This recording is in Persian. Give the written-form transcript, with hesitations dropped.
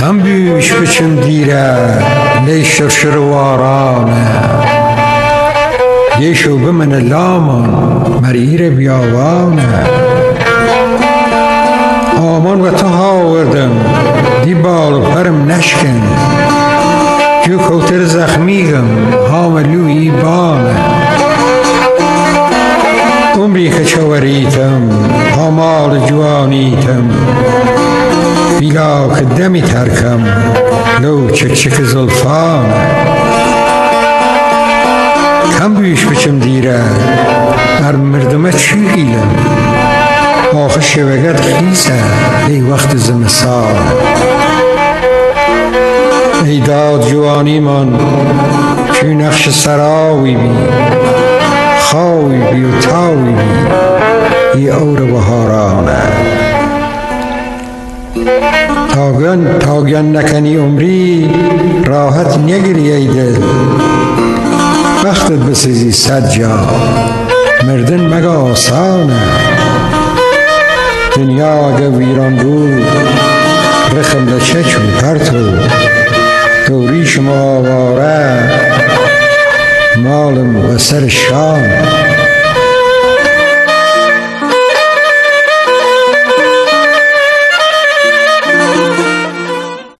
کم بیش بچم دیره لی شرشر وارانه دیشو بمن لامان مریر بیاوانه آمان و تا هاوردم دی بال پرم نشکن جو کوتر زخمیگم هاملوی بانه عمری که چوریتم هامال جوانیتم بیلا که دمی ترکم لو چک چک زلفانه کم بیش بچم دیره هر مردمه چی گیلم آخه شوگت خیسه ای وقت زمستان ای داد جوانی من چی نقش سراوی بی خواوی بی و تاوی بی ای اور بهارانه تاگن نکنی عمری راحت نگیری ای دل وقتت بسیزی 100 جا مردن مگه آسانه دنیا اگه ویران بود رخم لچک و پرتو دوری شما آواره مالم و سر شام